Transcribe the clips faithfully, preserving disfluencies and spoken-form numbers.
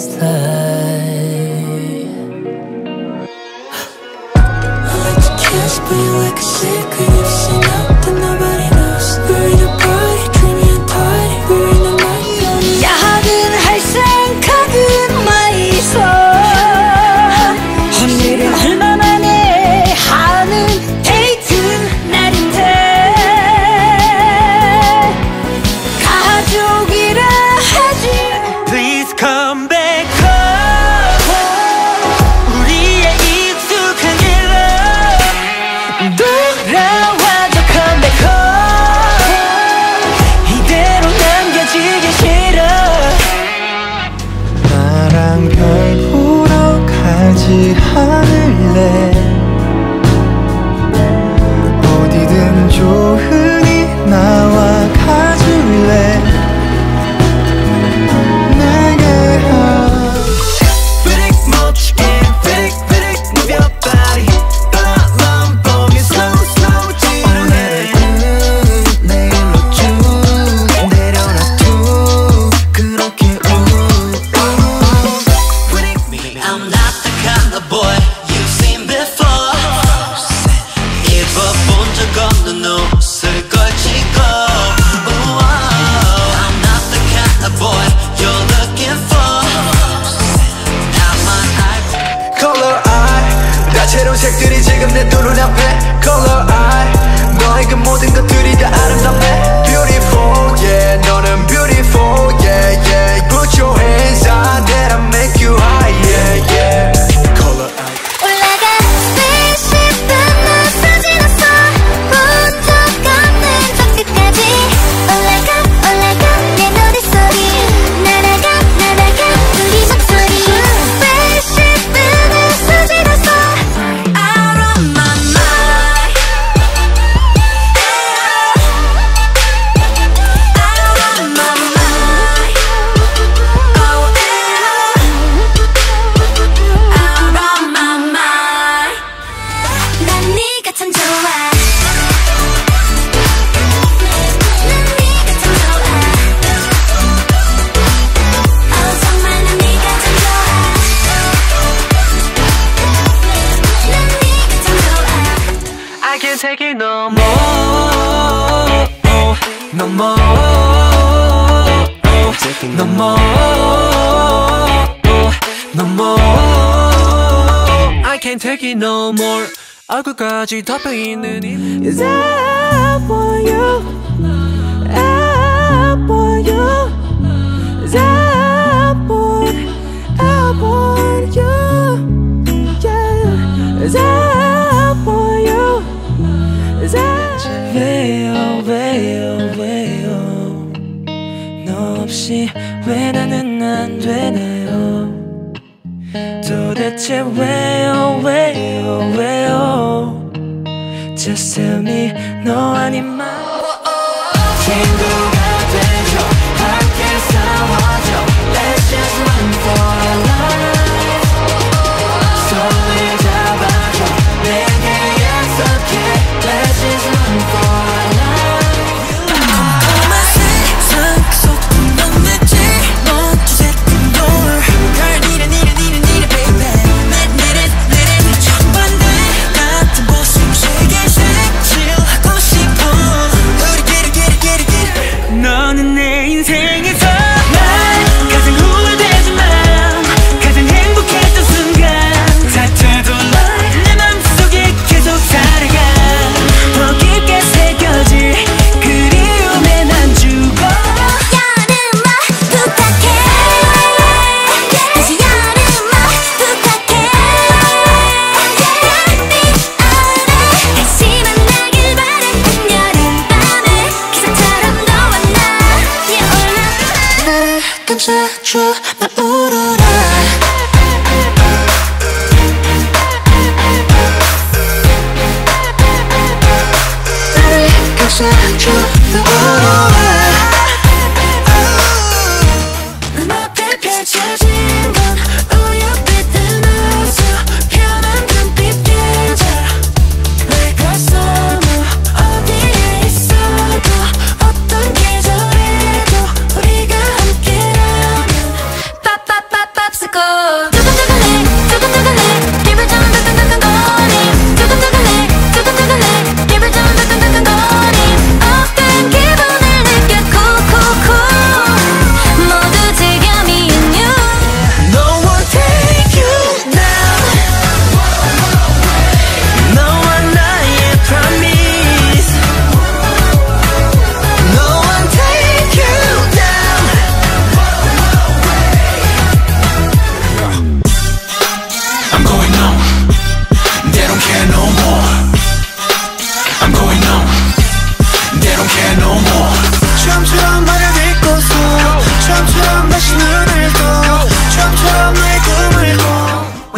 this life. I like to kiss, but you like a secret. If you say no, then nobody knows. We're in a party, dreamy and tidy. We're in the night. 야하든 생각은 마이소. 오늘은 얼마만에 하는 데이트 날인데 가족이라 하지. Please come back home. 우리의 익숙한 길로 돌아와줘. Come back home. 이대로 남겨지기 싫어. 나랑 별 보러 가지 않을래. 어디든 좋으니 나와 가줄래. 내게 한 피릭 멋지게 피릭 피릭 move your body. 떠나만 보면 slow slow 지루해. 오늘은 내일로 쭉 내려놔도 그렇게 I'm not the kind of boy you've seen before. 입어본 적 없는 옷을 걸치고. I'm not the kind of boy you're looking for. Now my eyes Color eye 다채로운 색들이 지금 내 두 눈앞에. Color eye 너의 그 모든 것들이 다 아름답네. Beautiful yeah 너는 beautiful yeah yeah. Put your hands out that I make you high yeah yeah. Color eye 올라가 spaceship 난 사진했어. 부터 걷는 저 끝까지. 올라가 올라가 내 노래 소리. 날아가 날아가 우리 목소리. spaceship 난 사진했어. Out of my mind. Out of my mind. Oh yeah. Out of my mind. 난 네가 참 좋아. 난 네가 참 좋아. 어 정말 난 네가 참 좋아. 난 네가 참 좋아. I can't take it no more. No more. No more. No more. I can't take it no more. 얼굴까지 덮여있는 이 Is that for you? That for you? Is that for, that for you? Yeah. Is that for you? Is that 왜요 왜요 왜요 너 없이 왜 나는 안 되나요. 도대체 왜요 왜요 왜요. Just tell me 너 아니면 친구가 되죠. 함께 싸워줘. Let's just run for our life. 손을 잡아줘. 내게 약속해. Let's just run for our life. 컴컴한 세상 속도 넌 내지 넌 두세픈 door. Girl need it need it need it need it baby. Need it need it 정반대 같은 모습 세계 색칠하고 싶어. 우리 get it get it get it get it. 너는 내 인생에서 난 가장 후회되지만 가장 행복했던 순간. 다쳐도 널 내 맘속에 계속 살아가. 더 깊게 새겨질 그리움에 난 죽어. 여름아 부탁해. 다시 여름아 부탁해. 별빛 아래 다시 만나길 바랬던 여름밤에 기사처럼 너와 나의 올라. 나를 감싸줘 날 울어라. 나를 감싸줘 날 울어라. 눈앞에 펼쳐진 건 우유빛 눈어서 편한 눈빛 계절. 내 가슴은 어디에 있어도 어떤 계절에도 우리가 함께라면. 빠빠빠빠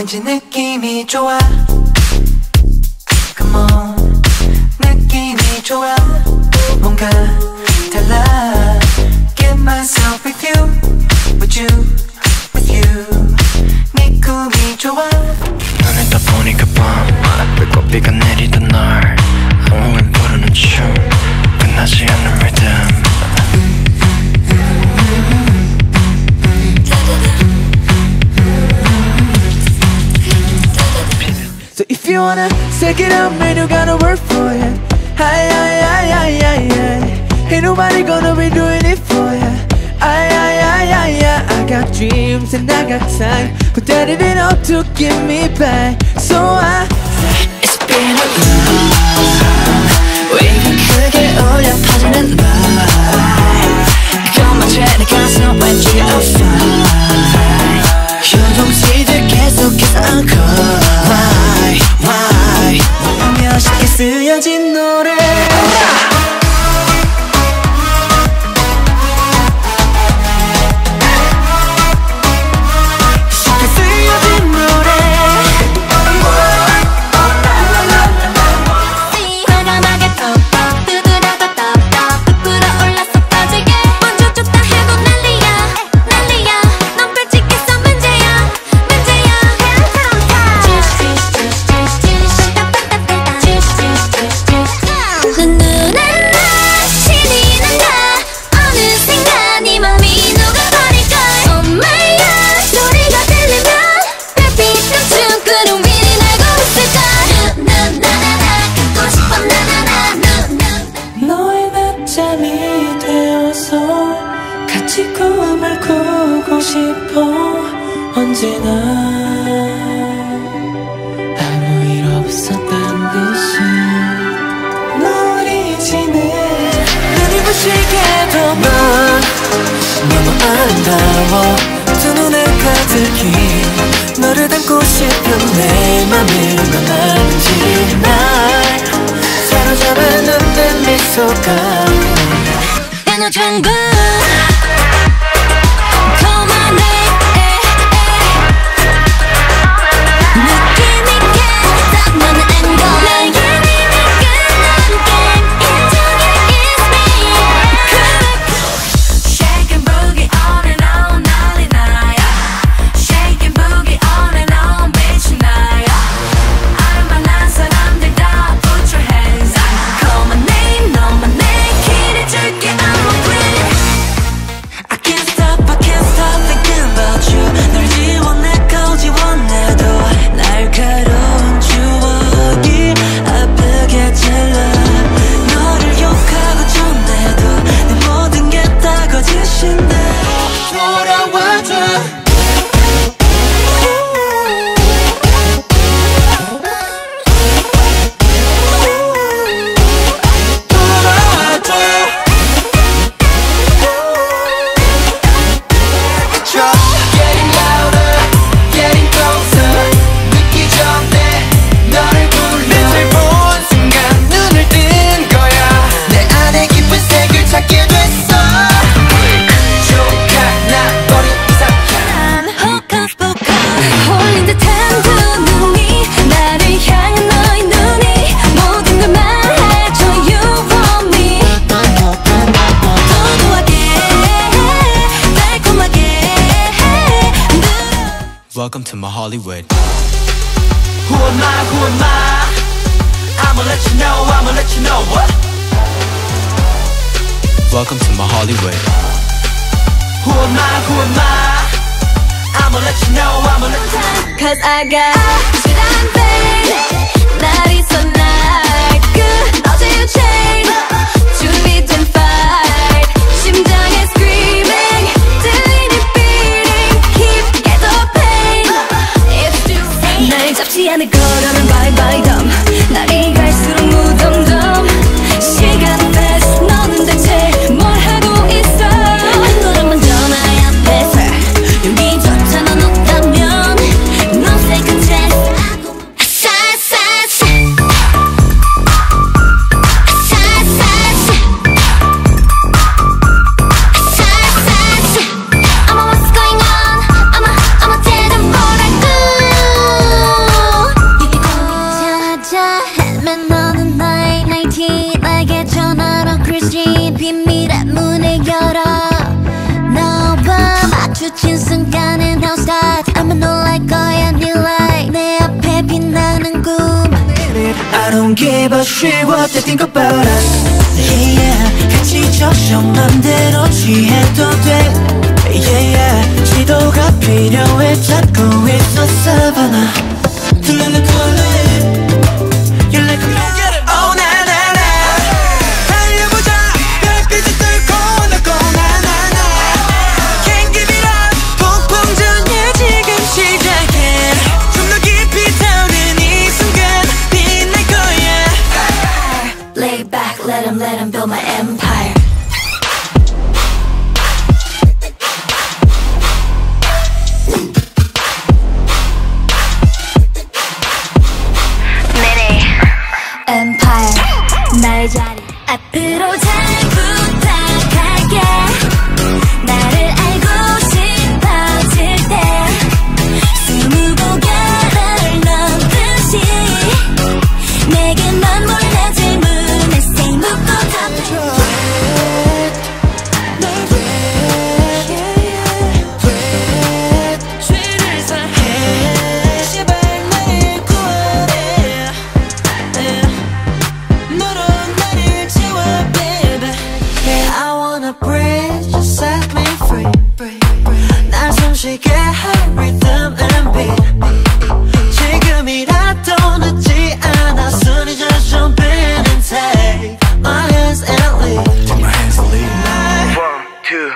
왠지 느낌이 좋아. Come on, 느낌이 좋아. 뭔가 달라. Get myself with you, with you, with you. 네 꿈이 좋아. 눈을 떠보니까 밤 배꼽비가 내리던 날 엉엉 부르는 춤 끝나지 않는 리듬. So if you wanna take it up, man, you gotta work for it. Aye, aye, aye, aye, aye, aye. Ain't nobody gonna be doing it for ya. Aye, aye, aye, aye, aye. I got dreams and I got time, but that ain't enough to give me back. So I say It's been a long 왜 크게 울려 퍼지는 light. 그것만 죄내 가슴 왠지 I'm fine. 현동시들 계속해서 encore. Why, why 멋있게 쓰여진 노래. 쉽게 쓰여진 노래. 과감하게 톡톡 두드려도 떡떡 부풀어 올라서 빠지게 먼저 줬다 해도 난리야 난리야. 넌 펼치겠어 문제야 문제야. 눈눈에 나 신이 난다. 어느샌가 네 맘이 녹아버릴걸. Oh my god 소리가 들리면 별빛 감춘 구름 위를 날고 있을걸. 나나나나 갖고 싶어 나나나. 너의 낮잠이 되어서 같이 꿈을 꾸고 싶어. 언제나 아무 일 없었던 듯이 우리 지내. 눈이 부시게도 넌 너무 아름다워. 두 눈에 가득히 너를 담고 싶은 내 맘을 넌 알지. 날 사로잡은 눈빛 미소가 And I turn good. Come on, eh, eh, eh. 느낌 있게 딱 맞는 angle. 내게 이미 끝난 게임 인정해. It's me. Shake and boogie on and on 난리 나요. Shake and boogie on and on 빛이 나요. 알만한 사람들 다 put your hands up. Call my name, 너만 내 길을 줄게. I'm a queen. I can't stop, I can't stop thinking about you. 널 지워내고 지워내도 날카로운 추억이 아프게 찔러. 너를 욕하고 존대도 내 모든 게 다 거짓인데 돌아와줘. Getting louder, getting closer. 늦기 전에 너를 불러. 빛을 본 순간 눈을 뜬 거야. 내 안에 깊은 색을 찾게 됐어. 촉각나버린 이상한 호카호카 홀린 듯한 두 눈이 나를 향한 너의 눈이 모든 걸 말해줘. You want me. 도도하게 달콤하게 Welcome to my Hollywood. Who am I, who am I? I'ma let you know, I'ma let you know what? Welcome to my Hollywood. Who am I, who am I? I'ma let you know, I'ma let you know. Cause I got shit on pain. 날 있어 날 끊어질 chain. 준비된 fight. 심장에 screaming. 들리는 beating. 깊게 더 pain. It's too 날 잡지 않을 거라는 bye bye dumb. 날이 갈수록 무덤덤. 시간은 fast. 너는 대체 뭘 하고 있어. 한 걸음 먼저 나의 앞에서 여기조차 넌 없다면 No second chance. 아싸 아싸 아싸 아싸 아싸 마주친 순간엔 how start 아마 놀랄 거야 new light 내 앞에 빛나는 꿈 I don't give a shit what they think about us yeah, yeah. 같이 적셔 맘대로 취해도 돼 yeah, yeah. 지도가 필요해 찾고 있어 Savannah 들려 내 콜레 You're like a man Oh na na na 달려보자 별빛을 뚫고 너고 na na na Can't give it up 폭풍 전야 지금 시작해 좀 더 깊이 타오른 이 순간 빛날 거야 Lay back let him let him build my empire 나의 자리 앞으로 잘 부탁할게 나를 알고 싶어질 때 스무 고개를 넘듯이 내게 넌 몰라 질문에 say 묻고 답해 쉽게 rhythm and beat 지금이라도 늦지 않았으니 just jump in and take my hands and lead Take my hands and lead One, two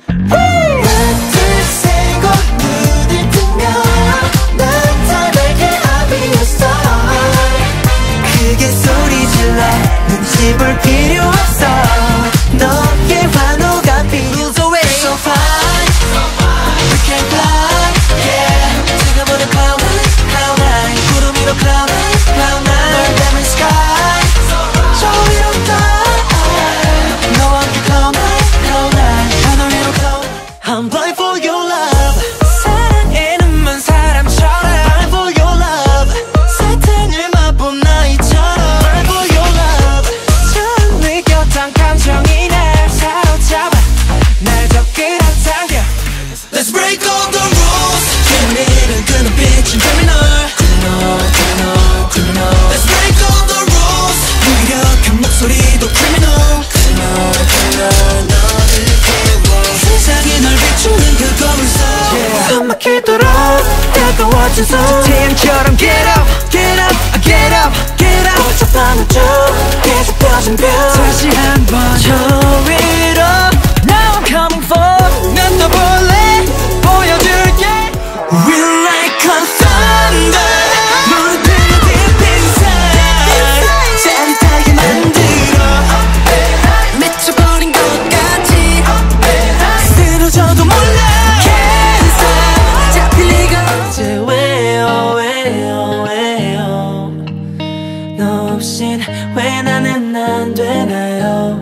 하나 세고 눈을 뜨면 나타나게 I'll be a star 크게 소리 질러 눈치 볼 필요 없어 너의 환호가 필요해 So fine Can fly, yeah. 지금부터 cloud nine, cloud nine. 구름 위로 cloud nine, cloud nine. 널 닮은 sky, 저 위로 fly. 너와 함께 cloud nine, cloud nine. 하늘 위로 cloud nine. I'm blind for your love. 사랑에는만 사람처럼. Blind for your love. 사탕을 맛본 나이처럼. Blind for your love. 처음 느꼈던 감정이 날 사로잡아. 날 더 끌어당겨. Let's break all the rules 재미를 끄는 빛은 criminal criminal criminal criminal Let's break all the rules 무기력한 목소리도 criminal criminal criminal 너를 깨워 세상이 널 비추는 그 거울속 숨 막히도록 다가와준 손 태양처럼 get up get up get up get up 복잡한 우주 계속 펴진 별 다시 한번 저 위로 Now I'm coming for 난 너 볼래 보여줄게 We're like a thunder 무릎을 deep inside 짜릿하게 만들어 미쳐버린 것 같지 쓰러져도 몰라 Can't stop 잡힐 리가 없지 왜요 왜요 왜요 너 없인 왜 나는 안 되나요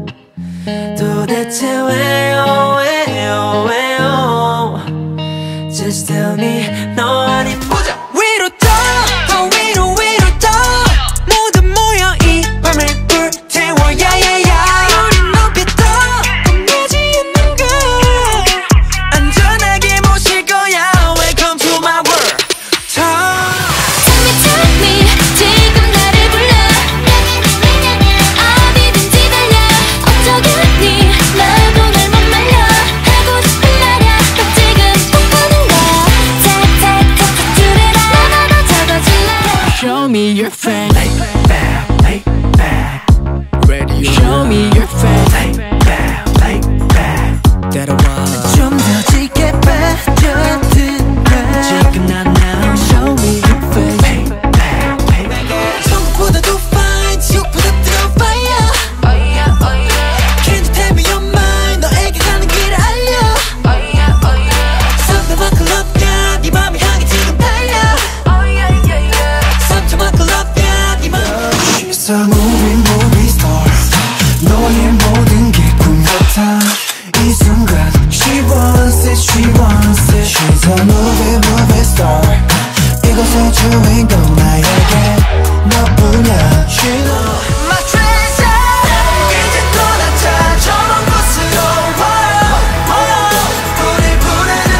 도대체 왜요 왜요 왜요 Just tell me 너 아님 보자 위로 떠 더 위로 위로 떠 모두 모여 이 밤을 불태워 야야야 우린 높이 떠 끝나지 않는 걸 안전하게 모실 거야 Welcome to my world Tell me tell me 지금 나를 불러 어디든지 달려 어쩌겠니 나도 날 못 말려 하고 싶은 말야 딱 지금 뽀뽀는 거야 탁탁 탁탁 줄여라 나도 적어줄래 Show me your face Lay back, lay back Radio Show me your face Lay back, lay back 때려와 좀 더 짙게 빠져든 날 지금 난 now Show me your face Lay back, lay back 천국보다 더 fine 지옥보다 더 fire Oh yeah oh yeah Can you tell me your mind 너에게 가는 길을 알려 oh yeah oh yeah 상대만큼 love 네 맘을 향해 지금 달려 oh yeah yeah yeah 상처만큼 love 네 맘 She's a movie, movie star 너의 모든 게 꿈 같아 이 순간 She wants it, she wants it She's a movie, movie star 이곳의 주인공 나에게 너뿐이야 She knows My treasure 이제 떠나자 저 먼 곳으로 와요 와요 불이 부르는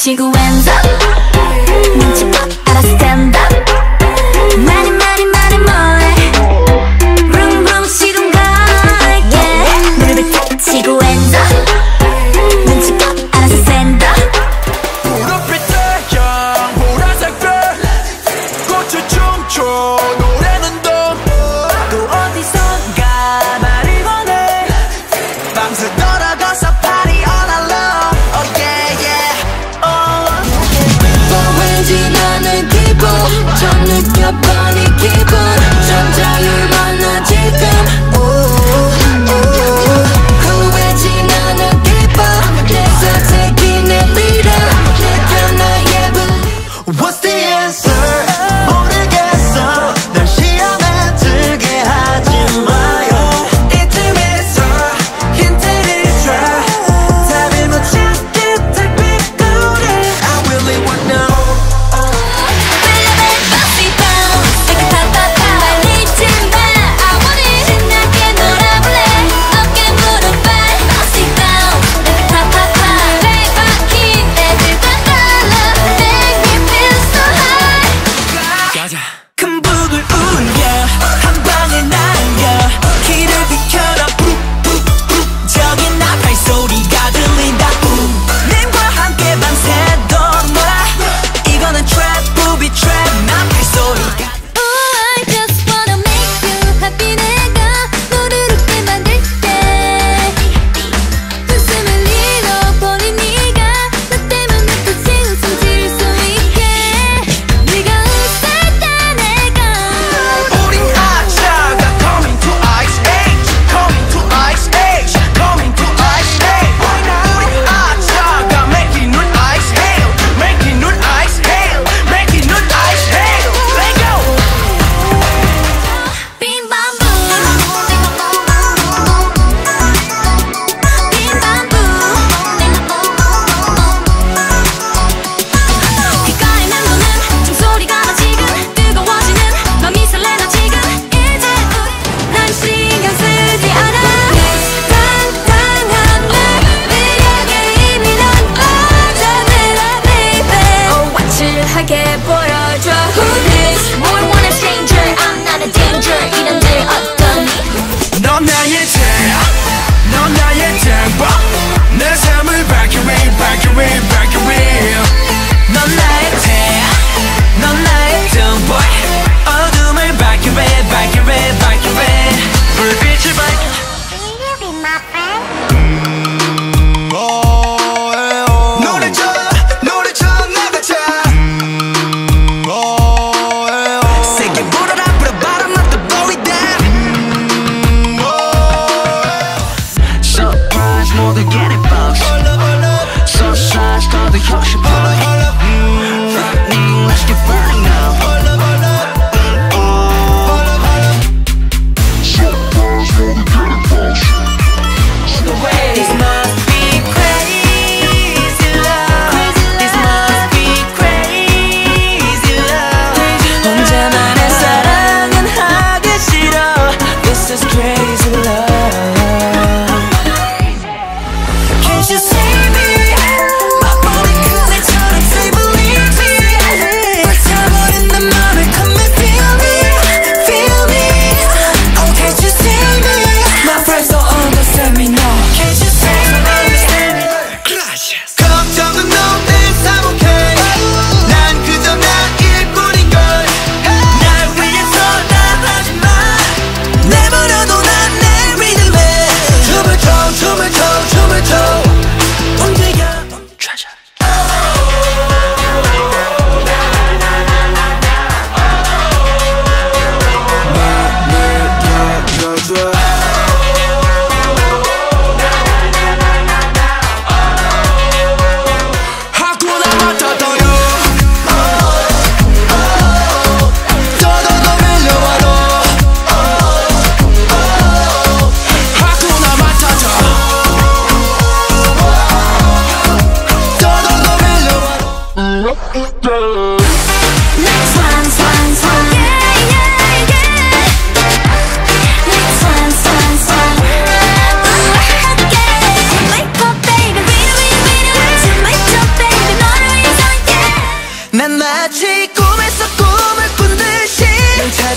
펼치고 hands up 눈치 껏 알아 stand up 많이 많이 많이 뭐해 vroom vroom 시동 걸게 무릎을 탁 치고 hands up 눈치 껏 알아서 stand up 무릎을 태양 보라색들 꽃을 춤춰 노래는 또 또 어디선가 말을 보내 밤새 돌아가서 party all alone oh yeah yeah oh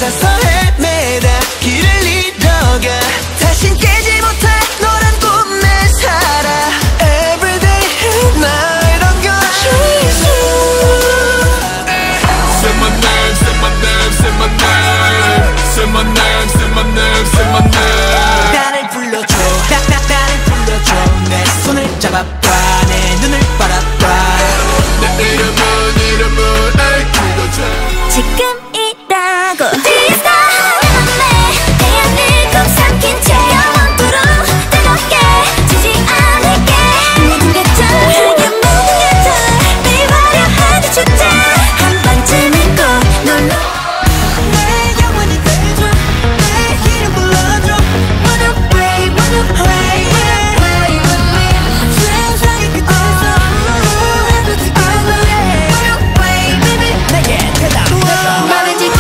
찾아서 헤매다 길을 잃어가 다신 깨지 못할 너란 꿈에 살아 Everyday and night I'm gonna chase you Say my name, say my name, say my name Say my name, say my name, say my name 나를 불러줘 나, 나, 나를 불러줘 내 손을 잡아봐 내 눈을 바라봐 내 이름은 이름은 에이 그거죠 지금이라고 This time 내 맘에 내 안을 꼭 삼킨 채 영원토록 뜨겁게 지지 않을게 모든 게 다르게 모든 게 다 매일 화려하게 축제 한 번쯤은 꼭 놀러 내 영원히 돼줘 내 이름 불러줘 Wanna play, wanna play Play with me 세상의 끝에서 Wanna play, baby 내게 대답해줘 맘은 지켜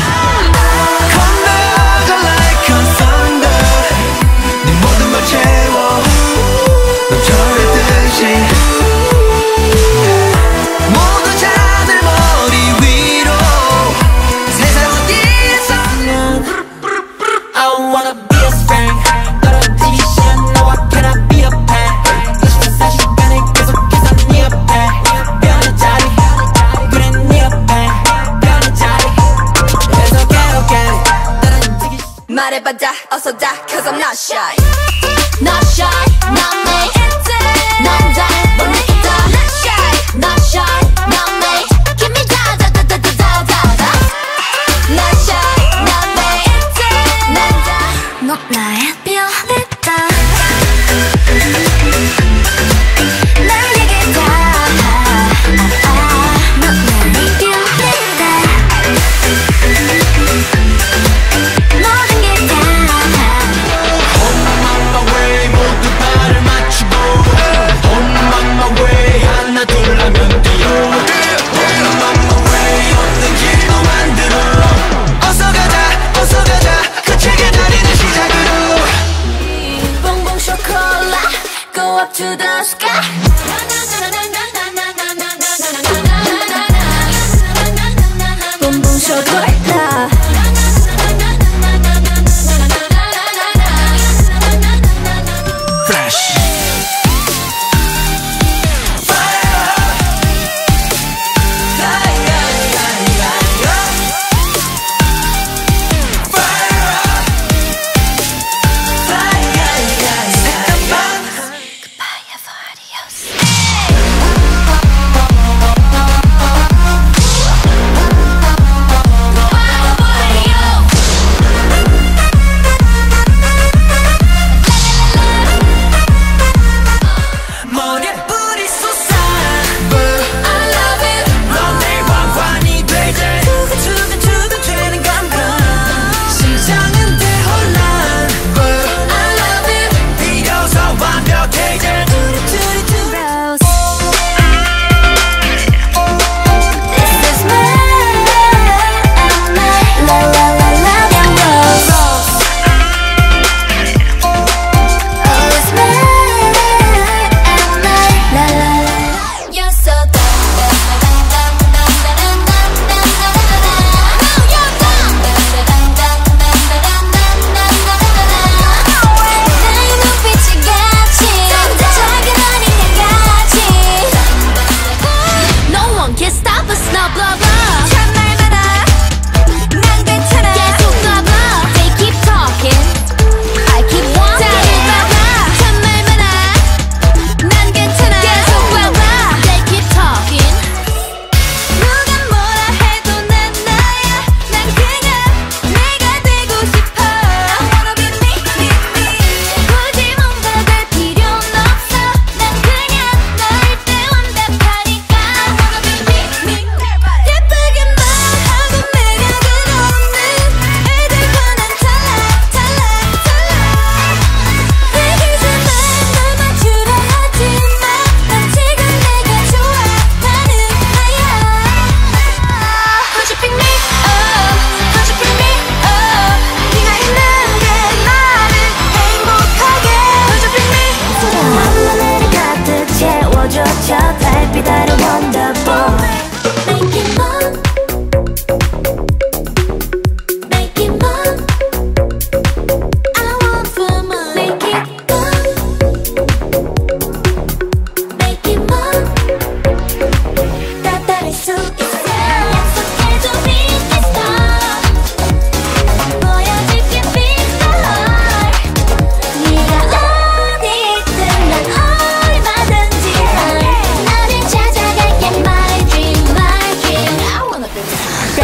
건너가 like a thunder 네 모든 걸 채워 넘쳐흘듯이 모두 자들 머리 위로 세상 어디에서 I wanna be a strength 떨어지기 너와 cannot be a pain 이십사 시간을 계속해서 네 옆에 변한 자리 그래 네 옆에 변한 자리 계속 계속 떨어지기 말해봐자 어서 다 Cause I'm not shy Not shy Not me 넌 잘 모르겠다 Not shy Not shy Not me Give me da da da da da da da da Not shy Not me 넌 나의 별이다 나에게 다 넌 나의 별이다 모든 게 다 On my way 모두 발을 맞추고 On my way 하나 둘 하면 뛰어 On my way 없는 길도 만들어 어서 가자 어서 가자 거칠게 달리는 시작으로 봉봉 쇼콜라 Go up to the sky 봉봉 쇼콜라 Fresh Adios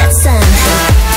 sun.